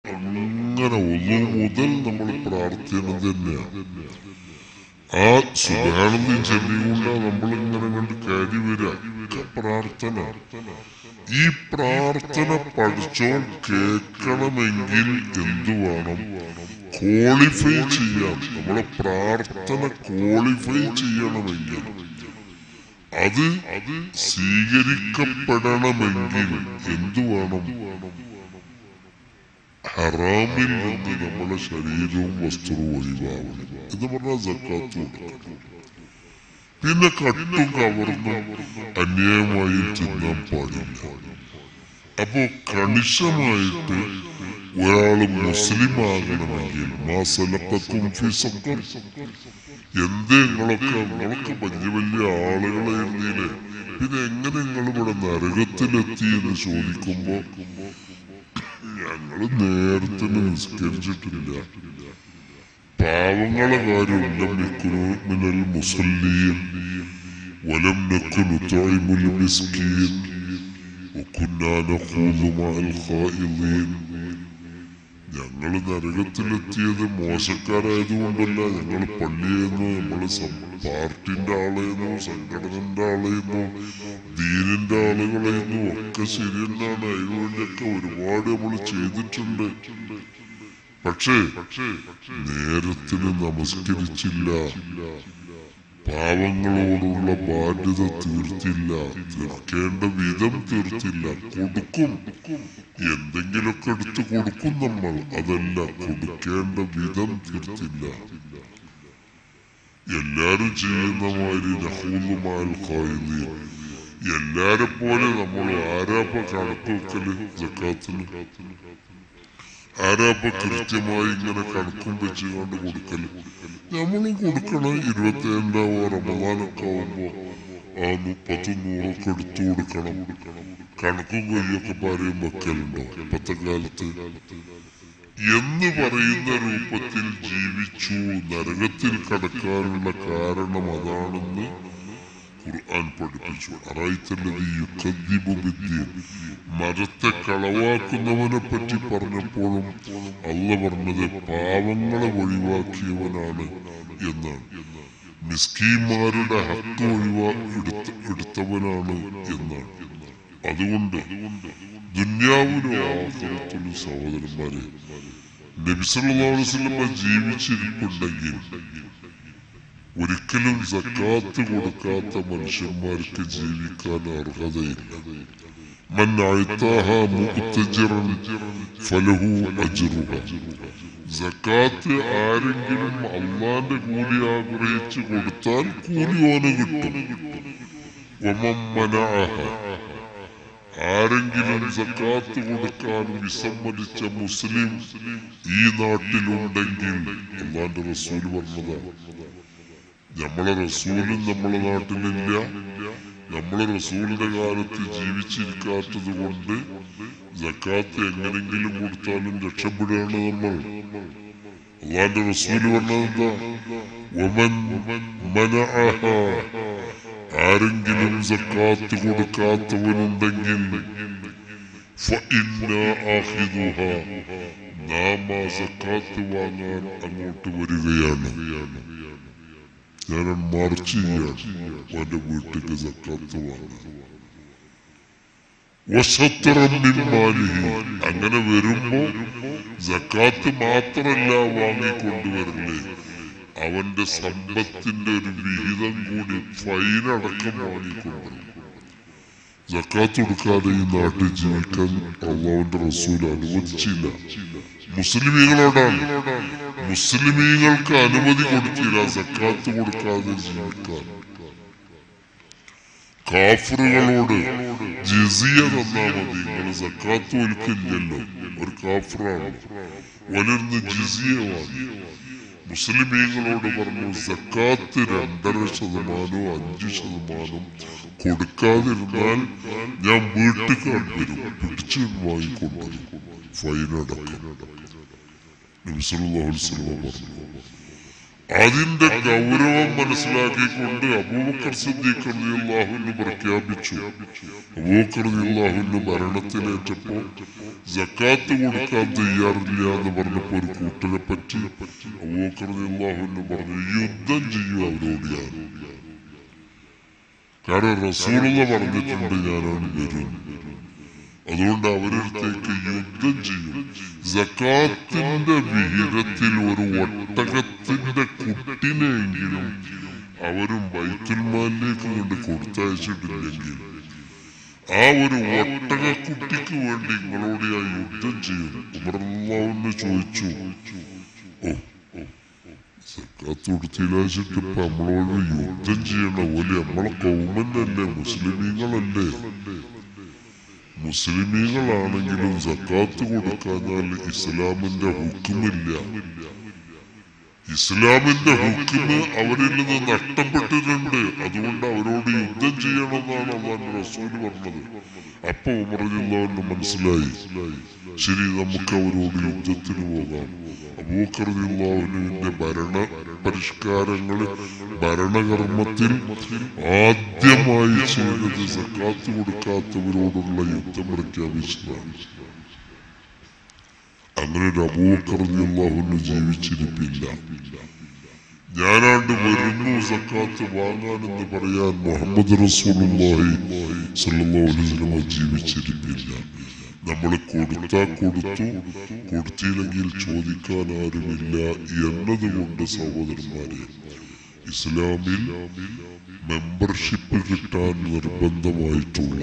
അങ്ങനെ ഒന്നു മുതൽ നമ്മൾ പ്രാർത്ഥന തന്നെയാണ്. ആ സുബ്ഹാനല്ലാഹ് ചൊല്ലിക്കൊണ്ട് നമ്മളിങ്ങനെ കണ്ട് കാര്യം വരിക പ്രാർത്ഥന. ഈ പ്രാർത്ഥന പഠിച്ചോൻ കേൾക്കണമെങ്കിൽ എന്തു വേണം? ക്വാളിഫൈ ചെയ്യാം. നമ്മളെ പ്രാർത്ഥന ക്വാളിഫൈ ചെയ്യണമെങ്കിൽ, അത് സ്വീകരിക്കപ്പെടണമെങ്കിൽ എന്തു വേണം? ഹറാമിൽ നിന്ന് നമ്മളെ ശരീരവും വസ്ത്രവും ഒഴിവാവണം എന്ന് പറഞ്ഞാൽ സക്കാത്ത് കൊടുക്കണം. പിന്നെ കട്ടും കവർന്നും അന്യായമായി തിന്നാൻ പാടില്ല. അപ്പോ കണിശമായിട്ട് ഒരാള് മുസ്ലിം ആകണമെങ്കിൽ എന്തേ നിങ്ങളൊക്കെ വലിയ വലിയ ആളുകളായിരുന്നില്ലേ, പിന്നെ എങ്ങനെ നിങ്ങൾ ഇവിടെ നരകത്തിലെത്തി എന്ന് ചോദിക്കുമ്പോ ഞങ്ങള് നേരത്തെ നിസ്കരിച്ചിട്ടില്ല, പാവങ്ങളെ കാര്യം മിനൽ മുസല്ലീൻ വലം നക്കു നുതഇമുൽ മിസ്കീൻ വകുന്നാ നഖൂദു മഅൽ ഖായിദീൻ. ഞങ്ങൾ നരകത്തിലെത്തിയത് മോശക്കാരായതുകൊണ്ടല്ല, ഞങ്ങൾ പള്ളിയെന്നോ നമ്മള് പാർട്ടിന്റെ ആളെന്നോ സംഘടനന്റെ ആളെന്നോ ദീനിന്റെ ആളുകളെന്നോ ഒക്കെ ശരിയെന്നാണ്. അതിനുവേണ്ടിയൊക്കെ ഒരുപാട് നമ്മൾ ചെയ്തിട്ടുണ്ട്. പക്ഷേ നേരത്തിന് നമസ്കരിച്ചില്ല, പാവങ്ങളോടുള്ള ബാധ്യത തീർത്തില്ല, തീർക്കേണ്ട വിധം തീർത്തില്ല. കൊടുക്കും, എന്തെങ്കിലുമൊക്കെ എടുത്ത് കൊടുക്കും നമ്മൾ, അതല്ല കൊടുക്കേണ്ട വിധം തീർത്തില്ല. എല്ലാരും ചെയ്യുന്ന മാതിരി നഖൂദുമാൽ ഖായിദീൻ, എല്ലാരെ പോലെ നമ്മൾ ആരാപ്പ കണക്ക് വെക്കല് സക്കാത്തിന്? ആരാപ്പ കൃത്യമായി ഇങ്ങനെ കണക്കും വെച്ചുകൊണ്ട് കൊടുക്കല്? നമ്മളും കൊടുക്കണം. 27 റമദാനൊക്കെ ആവുമ്പോ 100-100 എടുത്തു കൊടുക്കണം. കണക്കും കൊയ്യൊക്കെ പറയും വെക്കലുണ്ടോ ഇപ്പത്തെ കാലത്ത്? എന്ന് പറയുന്ന രൂപത്തിൽ ജീവിച്ചു നരകത്തിൽ കടക്കാനുള്ള കാരണം അതാണെന്ന് ഖുർആൻ പഠിപ്പിച്ചു. മരത്തെ കളവാക്കുന്നവനെ പറ്റി പറഞ്ഞപ്പോഴും അള്ളാഹ് പറഞ്ഞത് പാവങ്ങളെ ഒഴിവാക്കിയവനാണ് എന്നാണ്, മിസ്കീന്മാരുടെ ഹക്ക് എടുത്തവനാണ് എന്നാണ്. അതുകൊണ്ട് ദുന്യാവിനും ആഖിറത്തിനും സഹോദരന്മാരെ, നബി സല്ലല്ലാഹു അലൈഹി വസല്ലം ജീവിച്ചിരിപ്പുണ്ടെങ്കിൽ ഒരിക്കലും സക്കാത്ത് കൊടുക്കാത്ത മനുഷ്യന്മാർക്ക് ജീവിക്കാൻ അർഹതയില്ല. മൻ അഅതാഹാ മുഅ്തജിറൻ ഫലഹു അജ്റുഹാ. സക്കാത്ത് ആരെങ്കിലും അല്ലാഹുവിന്റെ കൂലി ആഗ്രഹിച്ച് കൊടുത്താൽ കൂലി ഓന് കിട്ടും. വമൻ മനഅഹാ, ആരെങ്കിലും സക്കാത്ത് കൊടുക്കാൻ വിസമ്മതിച്ച മുസ്ലിം ഈ നാട്ടിലുണ്ടെങ്കിൽ, അല്ലാഹുവിന്റെ റസൂൽ പറഞ്ഞതാണ്, നമ്മളെ റസൂലും നമ്മളെ നാട്ടിലില്ല, നമ്മളെ റസൂലിന്റെ കാലത്ത് ജീവിച്ചിരിക്കാത്തത് കൊണ്ട് സക്കാത്ത് എങ്ങനെങ്കിലും കൊടുത്താലും രക്ഷപ്പെടുകയാണ് നമ്മൾ. അല്ലാഹുവിന്റെ റസൂല് പറഞ്ഞതെന്താ? വമൻ മനഅഹാ, ആരെങ്കിലും സക്കാത്ത് കൊടുക്കാത്തവനുണ്ടെങ്കിൽ ഫഇന്നാ ആഖിദുഹാ, നാം ആ സക്കാത്ത് വാങ്ങാൻ അങ്ങോട്ട് വരികയാണ്. ഞാൻ മാർച്ച് ചെയ്യാണ് അവന്റെ വീട്ടിലേക്ക് സക്കാത്ത് വാങ്ങാൻ. അങ്ങനെ വരുമ്പോ സക്കാത്ത് മാത്രല്ല വാങ്ങിക്കൊണ്ടുവരല്ലേ, അവന്റെ സമ്പത്തിന്റെ ഒരു വിഹിതം കൂടി ഫൈനടക്കം വാങ്ങിക്കൊണ്ടുവരും. സക്കാത്ത് കൊടുക്കാതെ ഈ നാട്ടിൽ ജീവിക്കാൻ അല്ലാഹുവിന്റെ റസൂൽ അനുവദിച്ചില്ല. മുസ്ലിമീങ്ങളോടാണ്, മുസ്ലിമീങ്ങൾക്ക് അനുമതി കൊടുത്തില്ല സക്കാത്ത് കൊടുക്കാതെ ജീവിക്കാൻ. കാഫറുകളോട് ജിസിയ തന്നാ മതി, നിങ്ങൾ സക്കാത്ത് ഒലിക്കില്ലല്ലോ, ഒരു കാഫറാണ്, വലിർന്ന് ജിസിയ വാങ്ങി. മുസ്ലിമീങ്ങളോട് പറഞ്ഞു സക്കാത്ത് 2.5% 5% കൊടുക്കാതിരുന്നാൽ ഞാൻ വീട്ടിൽ കണ്ടുവരും, പിടിച്ചു വാങ്ങിക്കൊണ്ടുവരും, ഫൈനടക്കം. നബി സല്ലല്ലാഹു അലൈഹി വസല്ലം പറഞ്ഞു അതിന്റെ ഗൗരവം മനസ്സിലാക്കിക്കൊണ്ട് അബൂബക്കർ സിദ്ദീഖ് റളിയല്ലാഹു അൻഹു പ്രഖ്യാപിച്ചു. അബൂബക്കർ റളിയല്ലാഹു അൻഹു ഭരണത്തിലേറ്റപ്പോ സക്കാത്ത് കൊടുക്കാൻ തയ്യാറില്ല എന്ന് പറഞ്ഞപ്പോ ഒരു കൂട്ടരെ പറ്റി അബൂബക്കർ റളിയല്ലാഹു അൻഹു പറഞ്ഞു, യുദ്ധം ചെയ്യും അവരോട് ഞാൻ. കാരണം റസൂലുള്ള പറഞ്ഞിട്ടുണ്ട് ഞാനാണ് വരും. അതുകൊണ്ട് അവരടുത്തേക്ക് യുദ്ധം ചെയ്യും. സക്കാത്തിന്റെ വിഹിതത്തിൽ ഒരു ഒട്ടകത്തിന്റെ കുട്ടിനെങ്കിലും അവരും ബൈത്തുൽമാലിലേക്ക് കൊണ്ട് കൊടുത്തയച്ചിട്ടില്ലെങ്കിൽ ആ ഒരു ഒട്ടകക്കുട്ടിക്ക് വേണ്ടി നിങ്ങളോട് ആ യുദ്ധം ചെയ്യും. ഉമർ റളിയല്ലാഹു അൻഹു ചോദിച്ചു, ഓ സക്കാത്ത് കൊടുത്തില്ലാച്ചിട്ട് ഇപ്പൊ നമ്മളോട് യുദ്ധം ചെയ്യണ പോലെ നമ്മളെ കൗമന്നല്ലേ, മുസ്ലിമീങ്ങളല്ലേ? മുസ്ലിമീങ്ങളാണെങ്കിലും സക്കാത്ത് കൊടുക്കാഞ്ഞാൽ ഇസ്ലാമിന്റെ ഹുക്കുമില്ല. ഇസ്ലാമിന്റെ ഹുക്കുമ് അവരിൽ നിന്ന് നഷ്ടപ്പെട്ടിട്ടുണ്ട്. അതുകൊണ്ട് അവരോട് യുദ്ധം ചെയ്യണമെന്നാണ് അല്ലാഹുവിന്റെ റസൂൽ പറഞ്ഞത്. അപ്പൊ ഉമർ റളിയല്ലാഹു അൻഹു മനസ്സിലായി, ശരി നമുക്ക് അവരോട് യുദ്ധത്തിന് പോകാം. അബൂബക്കർ റളിയല്ലാഹു അൻഹുവിന്റെ ഭരണ പരിഷ്കാരങ്ങൾ ഭരണകർമ്മത്തിൽ ആദ്യമായി ചെയ്തത് സക്കാത്ത് കൊടുക്കാത്തവരോടുള്ള യുദ്ധം പ്രഖ്യാപിച്ചതാണ്. അങ്ങനെ ഒരു അബൂബക്കർ റളിയല്ലാഹു അൻഹു ജീവിച്ചിരിപ്പില്ല. ഞാനാണ്ട് വരുന്നു സക്കാത്ത് വാങ്ങാനെന്ന് പറയാൻ മുഹമ്മദ് റസൂലുള്ളാഹി സ്വല്ലല്ലാഹു അലൈഹി വസല്ലം ജീവിച്ചിരിപ്പില്ല. നമ്മൾ കൊടുത്താ കൊടുത്തു, കൊടുത്തില്ലെങ്കിൽ ചോദിക്കാൻ ആരുമില്ല എന്നതുകൊണ്ട് സഹോദരന്മാരെ, ഇസ്ലാമിൽ മെമ്പർഷിപ്പ് കിട്ടാൻ നിർബന്ധമായിട്ടുള്ള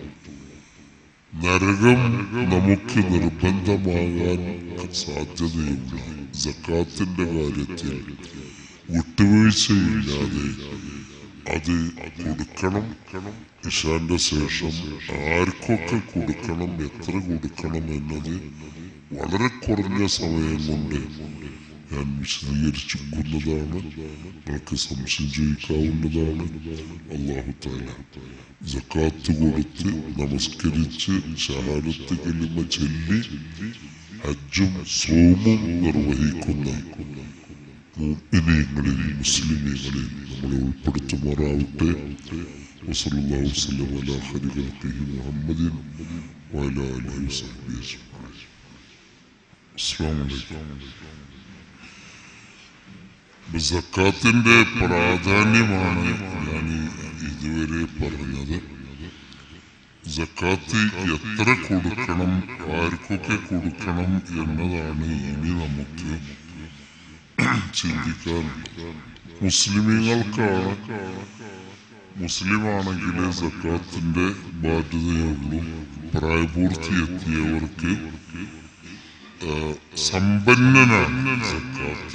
നരകം നമുക്ക് നിർബന്ധമാകാൻ സാധ്യതയുള്ള സക്കാത്തിന്റെ കാര്യത്തിൽ വിട്ടുവീഴ്ചയില്ലാതെ അത് കൊടുക്കണം. ഇശാന്റെ ശേഷം ആർക്കൊക്കെ കൊടുക്കണം, എത്ര കൊടുക്കണം എന്നത് വളരെ കുറഞ്ഞ സമയം കൊണ്ട് ഞാൻ വിശദീകരിച്ചിരിക്കുന്നതാണ്. നിങ്ങൾക്ക് സംശയം ചോദിക്കാവുന്നതാണ്. അല്ലാഹു തആല സക്കാത്ത് കൊടുത്ത് നമസ്കരിച്ച് ഷഹാദത്ത് കലിമ ചൊല്ലി ഹജ്ജും സൗമും നിർവഹിക്കുന്ന മുഅ്മിനീങ്ങളിൽ മുസ്ലിമീങ്ങളിൽ നമ്മളെ ഉൾപ്പെടുത്തുമാറാവട്ടെ. വസല്ലല്ലാഹു വസല്ലം അലാ ഖൈരി ഖൽഖിഹി മുഹമ്മദിൻ വഅലാ ആലിഹി വസഹ്ബിഹി അജ്മഈൻ. അസ്സലാമു അലൈക്കും. സക്കാത്തിന്റെ പ്രാധാന്യമാണ് ഞാൻ ഇതുവരെ പറഞ്ഞത്. സക്കാത്ത് എത്ര കൊടുക്കണം, ആർക്കൊക്കെ കൊടുക്കണം എന്നതാണ് ഇനി നമുക്ക് ചിന്തിക്കാനുള്ളത്. മുസ്ലിമീങ്ങൾക്കാണ്, മുസ്ലിമാണെങ്കിൽ സക്കാത്തിന്റെ ബാധ്യതയുള്ളൂ. പ്രായപൂർത്തിയെത്തിയവർക്ക് സമ്പന്നനാണ് സക്കാത്ത്.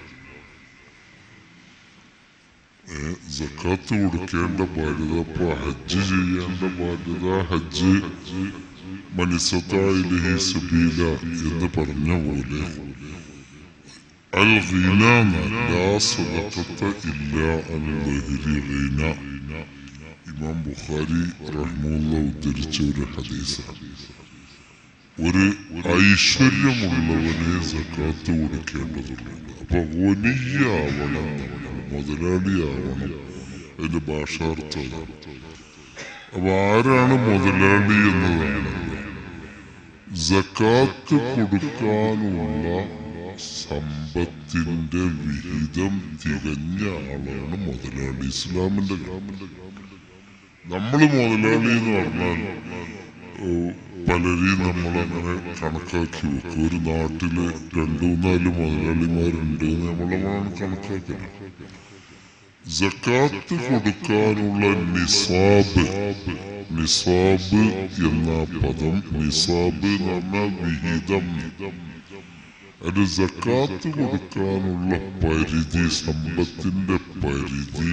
സക്കാത്ത് കൊടുക്കേണ്ട ബാധ്യത, ഇപ്പൊ ഹജ്ജ് ചെയ്യേണ്ട ബാധ്യത, ഹജ്ജ് മനിസത്താ ഇലൈഹി സബീല എന്ന് പറഞ്ഞ പോലെ അൽ ഗിന ലാ സദഖത ഇല്ലാ അൻ ദഹരി ഗിന. ഇമാം ബുഖാരി റഹ്മത്തുള്ളാഹി ഉദ്ധരിച്ച ഒരു ഹദീസാണ്. ഒരു ഐശ്വര്യമുള്ളവനെ സക്കാത്ത് കൊടുക്കേണ്ടതുള്ളൂ. അപ്പൊ വലിയാവണം, മുതലാളിയാവണം. അതിന്റെ ഭാഷാർത്ഥമാണ്. അപ്പൊ ആരാണ് മുതലാളി എന്നതാണ്. സക്കാത്ത് കൊടുക്കാനുള്ള സമ്പത്തിന്റെ വിഹിതം തികഞ്ഞ ആളാണ് മുതലാളി. ഇസ്ലാമിന്റെ നമ്മള് മുതലാളി എന്ന് പറഞ്ഞാൽ പലരെയും നമ്മളങ്ങനെ കണക്കാക്കി വെക്കും. ഒരു നാട്ടില് 2-4 മുതലാളിമാരുണ്ട് നമ്മളാണ് കണക്കാക്കുന്നത്. സക്കാത്ത് കൊടുക്കാനുള്ള നിസാബ്, നിസാബ് എന്ന പദം, നിസാബ് എന്ന് പറഞ്ഞാൽ വിഹിതം. അത് സക്കാത്ത് കൊടുക്കാനുള്ള പരിധി, സമ്പത്തിന്റെ പരിധി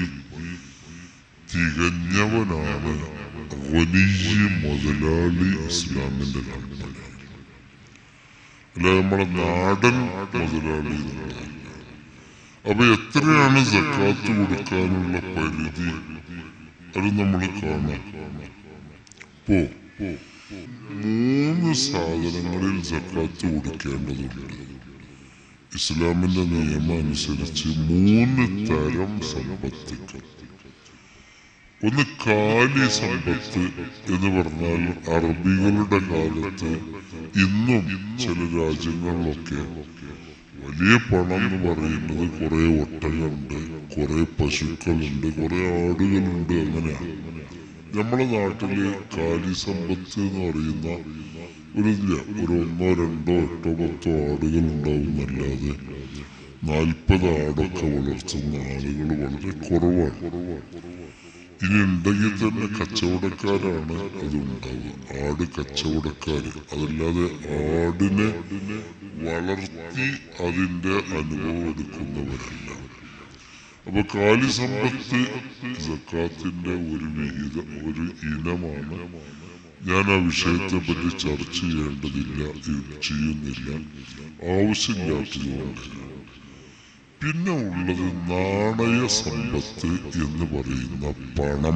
തികഞ്ഞവനാണ് വലിയ മുതലാളി. ഇസ്ലാമിന്റെ കൽപ്പന അല്ല നമ്മളെ നാടൻ മുതലാളി എന്നുള്ളതല്ല. അപ്പൊ എത്രയാണ് സക്കാത്ത് കൊടുക്കാനുള്ള പരിധി അത് നമ്മൾ കാണാം. ഇപ്പോ 3 സാധനങ്ങളിൽ സക്കാത്ത് കൊടുക്കേണ്ടതുണ്ട്. ഇസ്ലാമിന്റെ നിയമം അനുസരിച്ച് 3 തരം സമ്പത്ത്. ഒന്ന് കാലി സമ്പത്ത് എന്ന് പറഞ്ഞാൽ അറബികളുടെ കാലത്ത് ഇന്നും ചില രാജ്യങ്ങളിലൊക്കെ വലിയ പണം എന്ന് പറയുന്നത് കുറെ ഒട്ടകമുണ്ട്, കുറെ പശുക്കളുണ്ട്, കുറെ ആടുകളുണ്ട്. അങ്ങനെയാണ് നമ്മുടെ നാട്ടില് കാലി സമ്പത്ത് എന്ന് പറയുന്ന ഒരു 1, 2, 8, 10 ആടുകൾ ഉണ്ടാവുന്നല്ലാതെ 40 ആടൊക്കെ വളർത്തുന്ന ആളുകൾ വളരെ കുറവാണ്. ഇനി ഉണ്ടെങ്കിൽ തന്നെ കച്ചവടക്കാരാണ് അതുണ്ടാവുക, ആട് കച്ചവടക്കാര്. അതല്ലാതെ ആടിനെ വളർത്തി അതിന്റെ അനുഭവം എടുക്കുന്നവരല്ല. അപ്പൊ കാലി സമ്പത്ത് സക്കാത്തിന്റെ ഒരു ഇനമാണ്. ഞാൻ ആ വിഷയത്തെ പറ്റി ചർച്ച ചെയ്യുന്നില്ല, ആവശ്യമില്ലാത്തതുകൊണ്ട്. പിന്നെ ഉള്ളത് നാണയ സമ്പത്ത് എന്ന് പറയുന്ന പണം.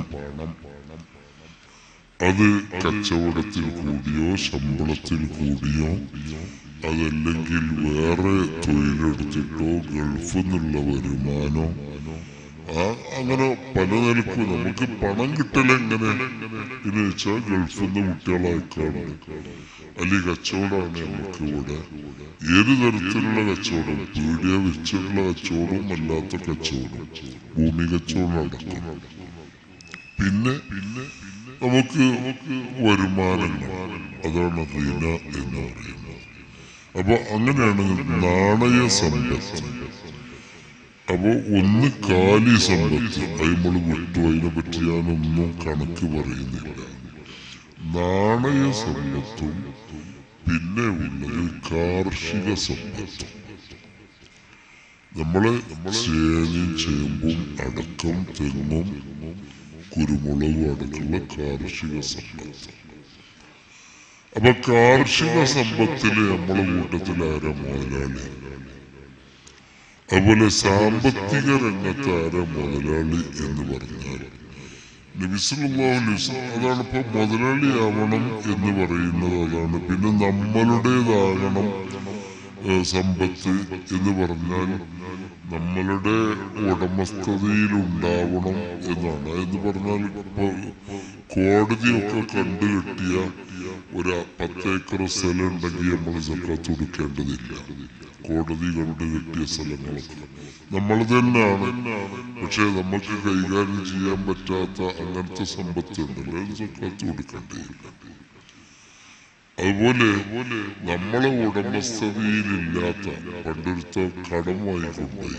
അത് കച്ചവടത്തിൽ കൂടിയോ ശമ്പളത്തിൽ കൂടിയോ അതല്ലെങ്കിൽ വേറെ തൊഴിലെടുത്തിട്ടോ ഗൾഫിൽ നിന്നുള്ള വരുമാനോ അങ്ങനെ പല നിലക്കും നമുക്ക് പണം കിട്ടലെങ്ങനെ എന്ന് വെച്ചാൽ ഗൾഫിൽ നിന്ന് കുട്ടികളായിക്കാണ്ട് അല്ലെങ്കിൽ കച്ചവടമാണ് നമുക്ക് ഇവിടെ. ഏത് തരത്തിലുള്ള കച്ചവടം, പീടിക വെച്ചിട്ടുള്ള കച്ചവടവും അല്ലാത്ത കച്ചവടം, ഭൂമി കച്ചവടം അടക്കം. പിന്നെ നമുക്ക് വരുമാനങ്ങൾ, അതാണ് റീന എന്ന് പറയുന്നത്. അപ്പൊ അങ്ങനെയാണ് നാണയ സമ്പത്ത്. അപ്പൊ ഒന്ന് കാലി സമ്പത്ത്, അത് നമ്മൾ വിട്ടു, അതിനെ പറ്റി ഞാനൊന്നും കണക്ക് പറയുന്നില്ല. നാണയ സമ്പത്തും പിന്നെ ഉള്ളത് കാർഷിക സമ്പത്തും. നമ്മള് ചേനയും ചേമ്പും അടക്കം തെങ്ങും കുരുമുളകും അടക്കമുള്ള കാർഷിക സമ്പത്ത്. അപ്പൊ കാർഷിക സമ്പത്തില് നമ്മളെ കൂട്ടത്തിൽ ആരാ മുതലാളി? അതുപോലെ സാമ്പത്തിക രംഗത്ത് ആരാ മുതലാളി എന്ന് പറഞ്ഞാൽ നബി സല്ലല്ലാഹു അലൈഹി വസല്ലം, അതാണ് ഇപ്പൊ മുതലാളിയാവണം എന്ന് പറയുന്നത്. അതാണ്. പിന്നെ നമ്മളുടേതാകണം സമ്പത്ത് എന്ന് പറഞ്ഞാൽ നമ്മളുടെ ഉടമസ്ഥതയിലുണ്ടാവണം എന്നാണ്. എന്ന് പറഞ്ഞാൽ ഇപ്പൊ കോടതിയൊക്കെ കണ്ടുകെട്ടിയ ഒരു 10 ഏക്കർ സ്ഥലം ഉണ്ടെങ്കിൽ നമ്മൾ സക്കാത്ത് കൊടുക്കേണ്ടതില്ല. കോടതി കണ്ടുകെട്ടിയ സ്ഥലങ്ങളൊക്കെ നമ്മൾ തന്നെയാണ്. പക്ഷെ നമുക്ക് കൈകാര്യം ചെയ്യാൻ പറ്റാത്ത അങ്ങനത്തെ സമ്പത്തുണ്ടല്ലോ, സക്കാത്ത് കൊടുക്കേണ്ടതില്ല. അതുപോലെ നമ്മളെ ഉടമസ്ഥതയിലില്ലാത്ത പണ്ടൊരുത്ത കടം വാങ്ങിക്കൊണ്ടായി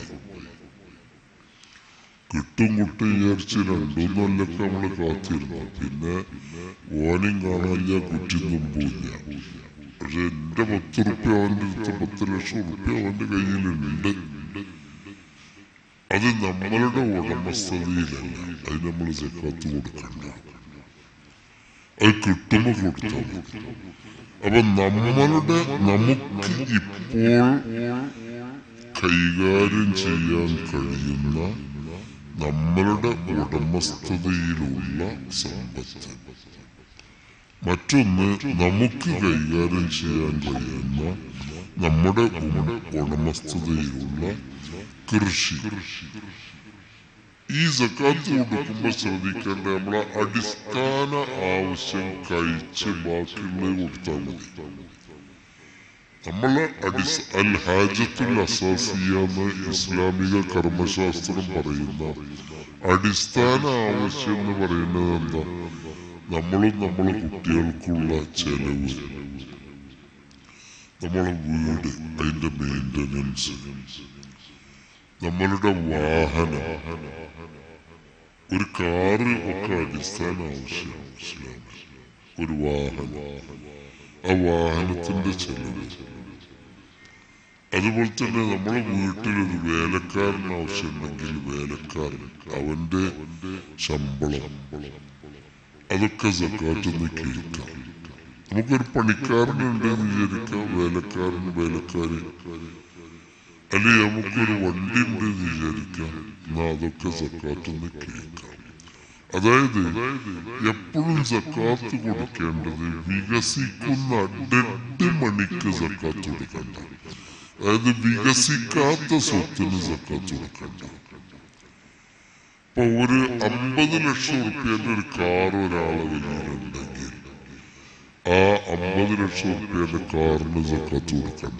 കിട്ടും വിചാരിച്ച് 2-3 കൊല്ലൊക്കെ നമ്മള് കാത്തിരുന്നു. പിന്നെ ഓനും കാണാനില്ല, കുറ്റി തുമ്പില്ല. പക്ഷെ എന്റെ 10 റുപ്യ അവന്റെ അടുത്ത് 10 ലക്ഷം റുപ്യ അവന്റെ കയ്യിലുണ്ട്. അത് നമ്മളുടെ ഉടമസ്ഥതയിലല്ല, അത് നമ്മൾ സക്കാത്ത് കൊടുക്കണ്ട. അത് കിട്ടുമ്പോ കൊടുത്താൽ. അപ്പൊ നമുക്ക് ഇപ്പോൾ കൈകാര്യം ചെയ്യാൻ കഴിയുന്ന നമ്മളുടെ ഉടമസ്ഥതയിലുള്ള സമ്പത്ത്. മറ്റൊന്ന് നമുക്ക് കൈകാര്യം ചെയ്യാൻ കഴിയുന്ന നമ്മുടെ ഉടമസ്ഥതയിലുള്ള കൃഷി. ഈ സക്കാത്ത് കൊടുക്കുമ്പോ ശ്രദ്ധിക്കേണ്ട, നമ്മളെ അടിസ്ഥാന ആവശ്യം കഴിച്ച് ബാക്കിയുള്ളത് കൊടുത്താൽ മതി. നമ്മളെ അൽ ഹാജത്തുൽ അസാസിയ എന്ന് ഇസ്ലാമിക കർമ്മശാസ്ത്രം പറയുന്ന അടിസ്ഥാന ആവശ്യം എന്ന് പറയുന്നത് എന്താ? നമ്മളും നമ്മളെ കുട്ടികൾക്കുള്ള ചെലവ്, നമ്മളെ വീട്, അതിന്റെ മെയിൻ്റനൻസ്, നമ്മളുടെ വാഹനം, ഒരു കാറ് ഒക്കെ അടിസ്ഥാന ആവശ്യമാണ് ഇസ്ലാമിൽ. ഒരു വാഹനം, ആ വാഹനത്തിന്റെ ചെലവ്. അതുപോലെ തന്നെ നമ്മളെ വീട്ടിലൊരു വേലക്കാരൻ ആവശ്യമുണ്ടെങ്കിൽ വേലക്കാരൻ, അവന്റെ ശമ്പളം, അതൊക്കെ സക്കാത്ത് നിന്ന് കേൾക്കാം. നമുക്കൊരു പണിക്കാരനുണ്ട് എന്ന് വിചാരിക്കാം, വേലക്കാരി, അല്ലെങ്കിൽ നമുക്കൊരു വണ്ടി ഉണ്ട് എന്ന് വിചാരിക്കാം, എന്നാ അതൊക്കെ സക്കാത്ത് നിന്ന് കേൾക്കാം. അതായത് എപ്പോഴും സക്കാത്ത് കൊടുക്കേണ്ടത് വികസിക്കുന്ന ഡെഡ് മണിക്ക് സക്കാത്ത് കൊടുക്കണ്ട. അതായത് വികസിക്കാത്ത സ്വത്തിന് സക്കാത്ത് കൊടുക്കണ്ട. ഇപ്പൊ ഒരു 50 ലക്ഷം റുപ്യന്റെ ഒരു കാർ ഒരാളെ കയ്യിലുണ്ടെങ്കിൽ ആ 50 ലക്ഷം റുപ്യന്റെ കാറിന് സക്കാത്ത് കൊടുക്കണ്ട.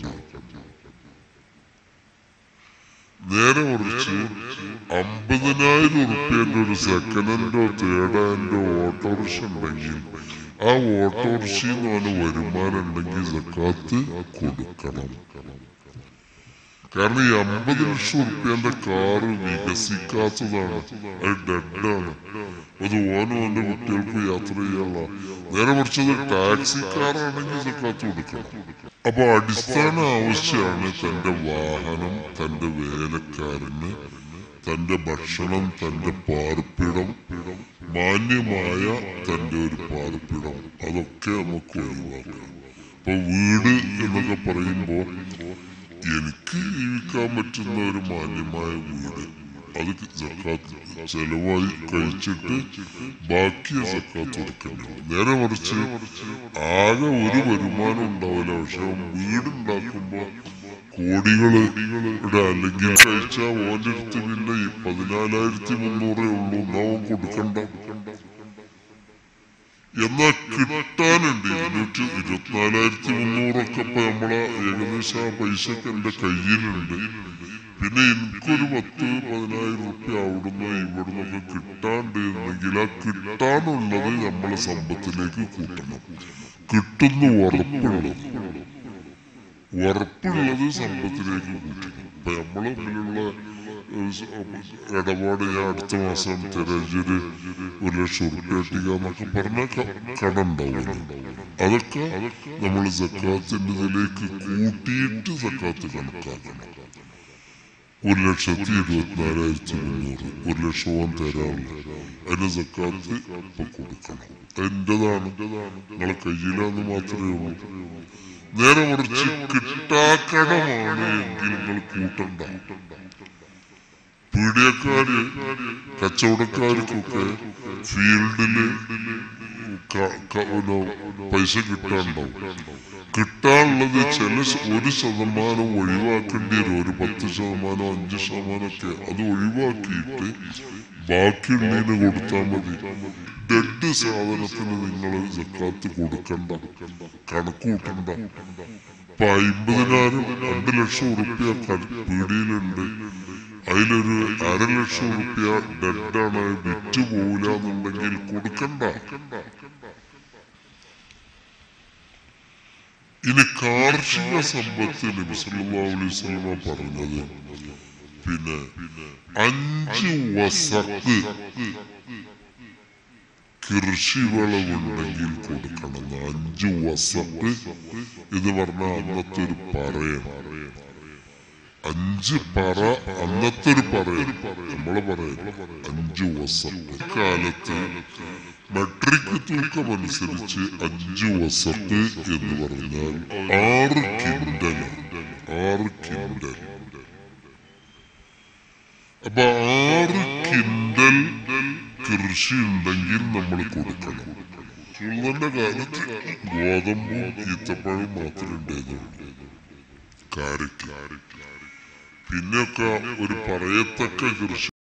നേരെ മറിച്ച് 50,000 റുപ്യന്റെ ഒരു സെക്കൻഡ് ഹാൻഡോ തേർഡ് ഹാൻഡോ ഓട്ടോറിക്ഷ ഉണ്ടെങ്കിൽ ആ ഓട്ടോറിക്ഷന്ന് അവന് വരുമാനം ഉണ്ടെങ്കിൽ സക്കാത്ത് കൊടുക്കണം. കാരണം ഈ 50 ലക്ഷം റുപ്യന്റെ കാറ് വികസിക്കാത്തതാണ്, അത് ഡെഡാണ്. അത് ഓനും ഓന്റെ കുട്ടികൾക്ക് യാത്ര ചെയ്യാനുള്ള. നേരെ മറിച്ചത് ടാക്സി കാറാണെങ്കിൽ സക്കാത്ത് കൊടുക്കണം. അപ്പൊ അടിസ്ഥാന ആവശ്യമാണ് തന്റെ വാഹനം, തന്റെ വേലക്കാരന്, തന്റെ ഭക്ഷണം, തന്റെ പാർപ്പിടം, മാന്യമായ തന്റെ ഒരു പാർപ്പിടം, അതൊക്കെ നമുക്ക് ഒഴിവാക്കാം. ഇപ്പൊ വീട് എന്നൊക്കെ പറയുമ്പോ എനിക്ക് ജീവിക്കാൻ പറ്റുന്ന ഒരു മാന്യമായ വീട്, അത് സക്കാത്ത് ചെലവായി കഴിച്ചിട്ട് ബാക്കി സക്കാത്ത് കൊടുക്കണം. നേരെ മറിച്ച് ആകെ ഒരു വരുമാനം ഉണ്ടാവില്ല, പക്ഷെ വീടുണ്ടാക്കുമ്പോ കോടികളുടെ അല്ലെങ്കിൽ കഴിച്ചാൽ ഓൻ്റെ അടുത്ത് പിന്നെ 14,300 ഉള്ളൂ, എന്നാവും കൊടുക്കണ്ട. എന്നാ കിട്ടാനുണ്ട് 224,300 ഇപ്പൊ നമ്മളെ ഏകദേശം ആ പൈസക്ക് എന്റെ കയ്യിലുണ്ട്. പിന്നെ എനിക്കൊരു 10-15 റുപ്യ അവിടുന്ന് ഇവിടുന്നൊക്കെ കിട്ടാണ്ട് എന്നെങ്കിൽ ആ കിട്ടാനുള്ളത് നമ്മളെ സമ്പത്തിലേക്ക് കൂട്ടണം. കിട്ടുന്ന ഉറപ്പുള്ളത് സമ്പത്തിലേക്ക് കൂട്ടണം. ഇപ്പൊ നമ്മളെ മുന്നിലുള്ള ഇടപാട്, ഞാൻ അടുത്ത മാസം തരാജൊരു 1 ലക്ഷം റുപ്യ കിട്ടിക്കാന്നൊക്കെ പറഞ്ഞാൽ കടണ്ടാവും. അതൊക്കെ നമ്മൾ സക്കാത്തിന്റെ ഇതിലേക്ക് കൂട്ടിയിട്ട് സക്കാത്ത് കണക്കാക്കണം. 1,24,300, 1 ലക്ഷം തരാനുണ്ട്, അതിന് സക്കാത്ത് ഇപ്പൊ കൊടുക്കണം. എന്റേതാണ്, നിങ്ങളെ കയ്യിലാന്ന് മാത്രമേ ഉള്ളൂ. നേരെ മറിച്ച് കിട്ടാക്കടമാണ് എങ്കിൽ നിങ്ങൾ കൂട്ടണ്ട. പീഡിയക്കാര് കച്ചവടക്കാർക്കൊക്കെ ഫീൽഡില് പൈസ കിട്ടാനുണ്ടാവും. കിട്ടാനുള്ളത് ഒരു ശതമാനം ഒഴിവാക്കേണ്ടി വരും. ഒരു 10%, 5% ഒക്കെ അത് ഒഴിവാക്കിയിട്ട് ബാക്കിയുള്ളതിന് കൊടുത്താൽ മതി. ഡെഡ് സാധനത്തിന് നിങ്ങൾ സക്കാത്ത് കൊടുക്കണ്ട, കണക്ക് കൂട്ടണ്ട. ഇപ്പൊ 50,000 2 ലക്ഷം റുപ്യ പീടിയിലുണ്ട്, അതിലൊരു 1/2 ലക്ഷം റുപ്യ ഡെഡാണ്, വിറ്റ് പോവില്ല എന്നുണ്ടെങ്കിൽ കൊടുക്കണ്ട. ഇനി കാർഷിക സമ്പത്ത് നബി സല്ലല്ലാഹു അലൈഹി വസല്ലം പറഞ്ഞത് പിന്നെ 5 വസക്ക് കൃഷി വിളവുണ്ടെങ്കിൽ കൊടുക്കണം. 5 വസക്ക് എന്ന് പറഞ്ഞാൽ അന്നത്തെ ഒരു പറയാണ്. 5 പറ അന്നത്തെ ഒരു പറയാണ്, നമ്മളെ പറയാണ് 5 വസക്ക്. കാലത്ത് മെട്രിക് തൂക്കം അനുസരിച്ച് 5 വസക്ക് എന്ന് പറഞ്ഞാൽ 6 കിൻഡൽ. 6 കിൻഡൽ. അപ്പൊ 6 കിൻഡൽ കൃഷി ഉണ്ടെങ്കിൽ നമ്മൾ കൊടുക്കണം. സുൽത്താന്റെ കാലത്ത് ഗോതമ്പും ഈത്തപ്പഴവും മാത്രമേ ഉണ്ടായിരുന്നുള്ളൂ, കാരറ്റ്. പിന്നെയൊക്കെ ഒരു പറയത്തക്ക കൃഷി